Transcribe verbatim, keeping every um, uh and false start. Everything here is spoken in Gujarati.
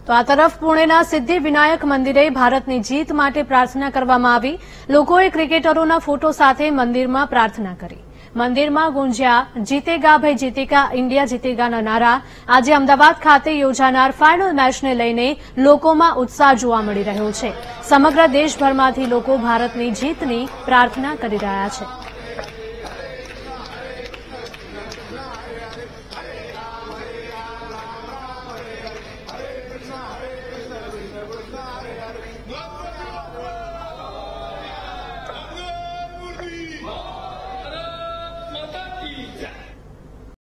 તો આ તરફ પુણેના સિદ્ધિ વિનાયક મંદિરે ભારતની જીત માટે પ્રાર્થના કરવામાં આવી। લોકોએ ક્રિકેટરોના ફોટો સાથે મંદિરમાં પ્રાર્થના કરી। મંદિરમાં ગુંજ્યા જીતેગા ભાઈ જીતેગા, ઇન્ડિયા જીતેગાના નારા। આજે અમદાવાદ ખાતે યોજાનાર ફાઇનલ મેચને લઈને લોકોમાં ઉત્સાહ જોવા મળી રહ્યો છે। સમગ્ર દેશભરમાંથી લોકો ભારતની જીતની પ્રાર્થના કરી રહ્યા છે।